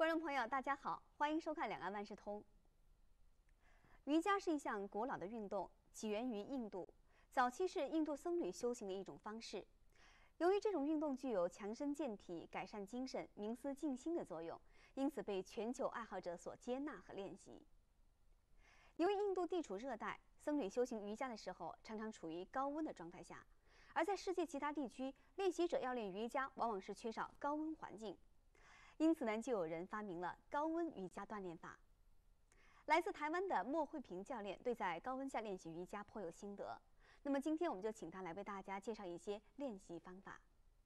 观众朋友，大家好，欢迎收看《两岸万事通》。瑜伽是一项古老的运动，起源于印度，早期是印度僧侣修行的一种方式。由于这种运动具有强身健体、改善精神、冥思静心的作用，因此被全球爱好者所接纳和练习。由于印度地处热带，僧侣修行瑜伽的时候常常处于高温的状态下，而在世界其他地区，练习者要练瑜伽往往是缺少高温环境。因此呢，就有人发明了高温瑜伽锻炼法。来自台湾的莫慧萍教练对在高温下练习瑜伽颇有心得。那么今天我们就请他来为大家介绍一些练习方法。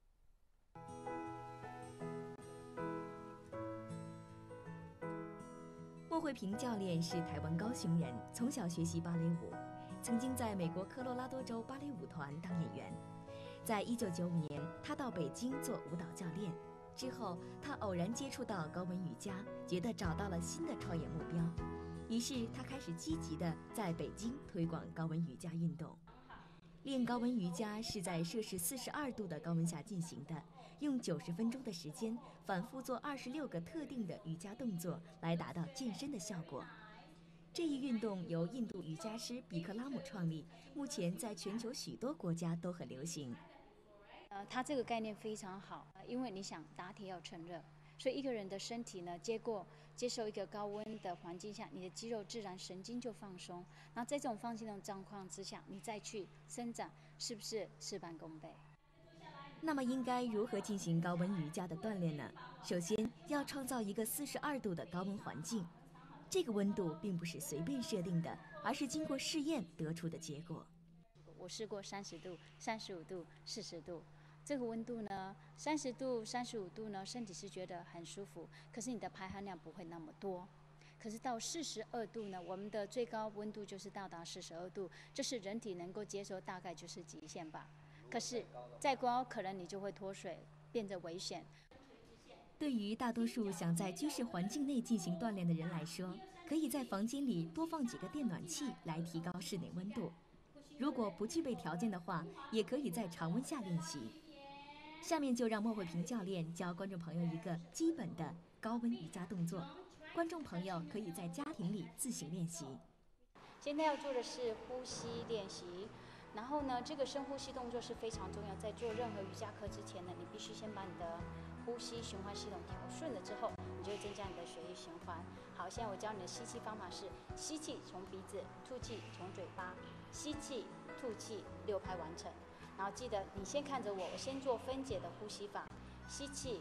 莫慧萍教练是台湾高雄人，从小学习芭蕾舞，曾经在美国科罗拉多州芭蕾舞团当演员。在1995年，他到北京做舞蹈教练。之后，他偶然接触到高温瑜伽，觉得找到了新的创业目标，于是他开始积极地在北京推广高温瑜伽运动。练高温瑜伽是在摄氏42度的高温下进行的，用90分钟的时间反复做26个特定的瑜伽动作，来达到健身的效果。这一运动由印度瑜伽师比克拉姆创立，目前在全球许多国家都很流行。 它这个概念非常好，因为你想打铁要趁热，所以一个人的身体呢，接受一个高温的环境下，你的肌肉自然神经就放松。那在这种放松的状况之下，你再去伸展，是不是事半功倍？ 那么应该如何进行高温瑜伽的锻炼呢？首先要创造一个42度的高温环境，这个温度并不是随便设定的，而是经过试验得出的结果。 我试过30度、35度、40度。这个温度呢，30度、35度呢，身体是觉得很舒服，可是你的排汗量不会那么多。可是到42度呢，我们的最高温度就是到达42度，这是人体能够接受，大概就是极限吧。可是再高，可能你就会脱水，变得危险。 对于大多数想在居室环境内进行锻炼的人来说，可以在房间里多放几个电暖器来提高室内温度。如果不具备条件的话，也可以在常温下练习。下面就让莫慧萍教练教观众朋友一个基本的高温瑜伽动作，观众朋友可以在家庭里自行练习。 现在要做的是呼吸练习，然后呢，这个深呼吸动作是非常重要。在做任何瑜伽课之前呢，你必须先把你的呼吸循环系统调顺了之后，你就会增加你的血液循环。好，现在我教你的吸气方法是：吸气从鼻子，吐气从嘴巴，吸气、吐气6拍完成。然后记得你先看着我，我先做分解的呼吸法，吸气，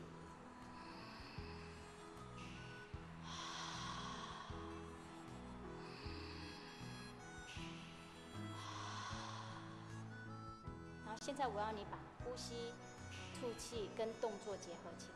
然后现在我要你把呼吸、吐气跟动作结合起来。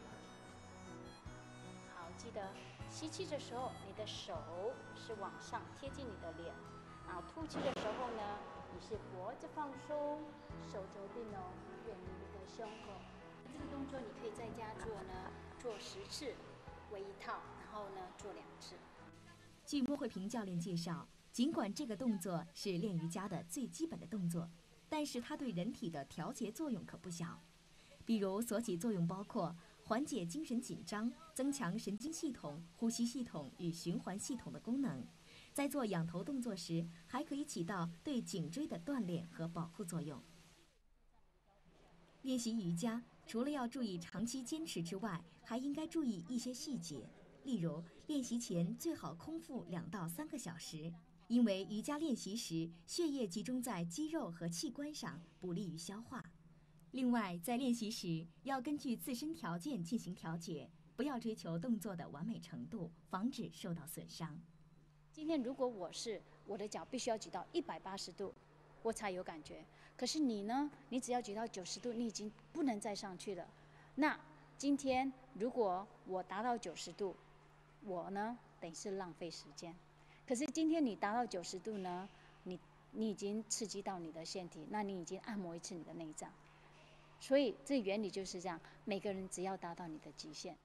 好，记得吸气的时候，你的手是往上贴近你的脸，然后吐气的时候呢，你是脖子放松，手肘并拢，远离你的胸口。这个动作你可以在家做呢，做10次为一套，然后呢做2次。 据莫慧萍教练介绍，尽管这个动作是练瑜伽的最基本的动作，但是它对人体的调节作用可不小。比如所起作用包括缓解精神紧张、增强神经系统、呼吸系统与循环系统的功能。在做仰头动作时，还可以起到对颈椎的锻炼和保护作用。练习瑜伽除了要注意长期坚持之外，还应该注意一些细节，例如练习前最好空腹2到3个小时，因为瑜伽练习时血液集中在肌肉和器官上，不利于消化。另外，在练习时要根据自身条件进行调节，不要追求动作的完美程度，防止受到损伤。 今天如果我的脚必须要举到180度，我才有感觉。可是你呢？你只要举到90度，你已经不能再上去了。那今天如果我达到90度，我呢等于是浪费时间。可是今天你达到90度呢，你已经刺激到你的腺体，那你已经按摩一次你的内脏。所以这原理就是这样，每个人只要达到你的极限。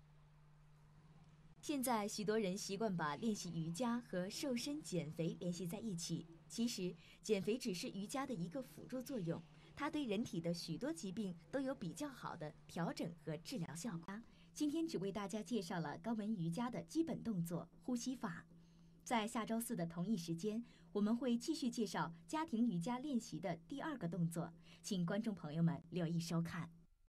现在许多人习惯把练习瑜伽和瘦身减肥联系在一起，其实减肥只是瑜伽的一个辅助作用，它对人体的许多疾病都有比较好的调整和治疗效果。 今天只为大家介绍了高文瑜伽的基本动作呼吸法。在下周4的同一时间，我们会继续介绍家庭瑜伽练习的第2个动作，请观众朋友们留意收看。